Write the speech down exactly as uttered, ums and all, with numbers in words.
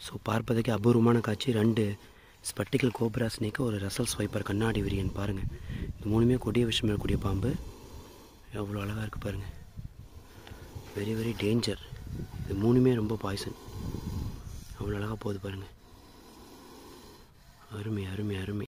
So பார்ப்பதற்கு அபூர்வமான காட்சி. ரெண்டு ஸ்பெக்டிக்கல் கோப்ரா ஸ்னேக்கு, ஒரு ரசல் ஸ்வைப்பர் கண்ணாடி விரியன் பாருங்கள். இந்த மூணுமே கொடிய விஷம் இருக்கக்கூடிய பாம்பு. எவ்வளோ அழகாக இருக்குது பாருங்கள். Very very danger. இது மூணுமே ரொம்ப பாய்சன். அவ்வளோ அழகாக போகுது பாருங்கள். அருமை அருமை அருமை.